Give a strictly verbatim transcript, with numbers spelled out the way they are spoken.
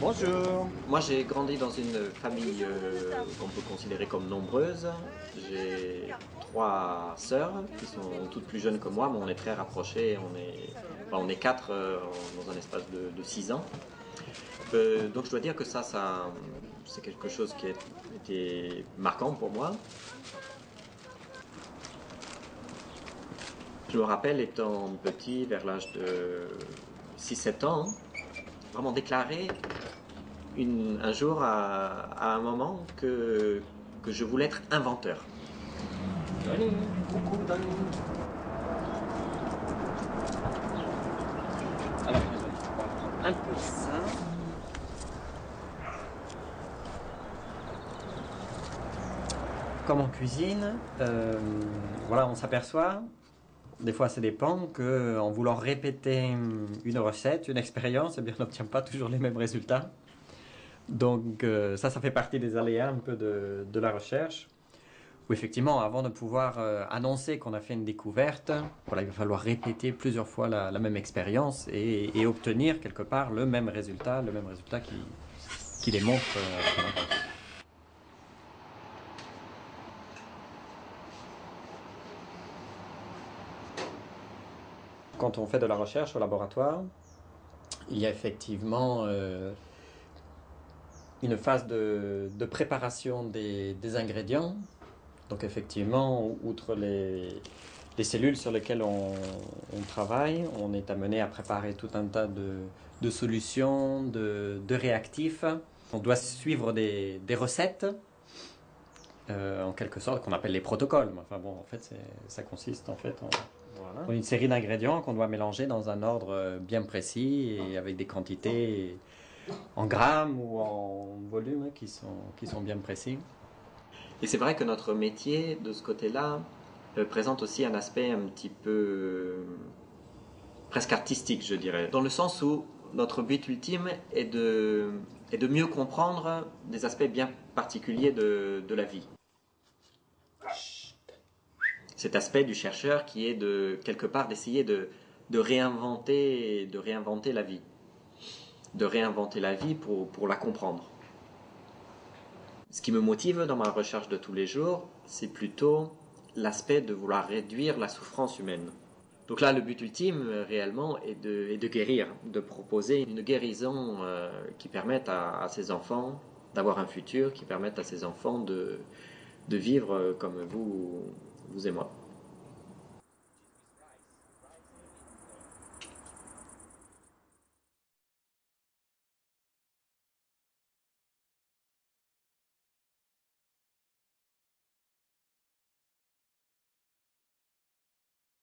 Bonjour. Moi, j'ai grandi dans une famille euh, qu'on peut considérer comme nombreuse. J'ai trois sœurs qui sont toutes plus jeunes que moi, mais on est très rapprochés. On est, enfin, on est quatre euh, dans un espace de, de six ans. Euh, donc, je dois dire que ça, ça, c'est quelque chose qui a été marquant pour moi. Je me rappelle étant petit, vers l'âge de six sept ans, vraiment déclaré une, un jour à, à un moment que, que je voulais être inventeur. Donnie, coucou Donnie. Alors, désolé, je vais prendre un peu ça. Comme en cuisine, euh, voilà, on s'aperçoit, des fois ça dépend, qu'en voulant répéter une recette, une expérience, eh bien, on n'obtient pas toujours les mêmes résultats. Donc euh, ça, ça fait partie des aléas un peu de, de la recherche. Où effectivement, avant de pouvoir euh, annoncer qu'on a fait une découverte, voilà, il va falloir répéter plusieurs fois la, la même expérience et, et obtenir quelque part le même résultat, le même résultat qui, qui démontre euh, ce qu'on a fait. Quand on fait de la recherche au laboratoire, il y a effectivement euh, une phase de, de préparation des, des ingrédients. Donc effectivement, outre les, les cellules sur lesquelles on, on travaille, on est amené à préparer tout un tas de, de solutions, de, de réactifs. On doit suivre des, des recettes, euh, en quelque sorte, qu'on appelle les protocoles. Enfin bon, en fait, ça consiste en fait en, voilà, en une série d'ingrédients qu'on doit mélanger dans un ordre bien précis et avec des quantités en grammes ou en volume qui sont, qui sont bien précis. Et c'est vrai que notre métier, de ce côté-là, euh, présente aussi un aspect un petit peu euh, presque artistique, je dirais. Dans le sens où notre but ultime est de, est de mieux comprendre des aspects bien particuliers de, de la vie. Cet aspect du chercheur qui est de, quelque part, d'essayer de, de réinventer, de réinventer la vie. De réinventer la vie pour, pour la comprendre. Ce qui me motive dans ma recherche de tous les jours, c'est plutôt l'aspect de vouloir réduire la souffrance humaine. Donc là, le but ultime, réellement, est de, est de guérir, de proposer une guérison euh, qui permette à, à ces enfants d'avoir un futur, qui permette à ces enfants de, de vivre comme vous, vous et moi.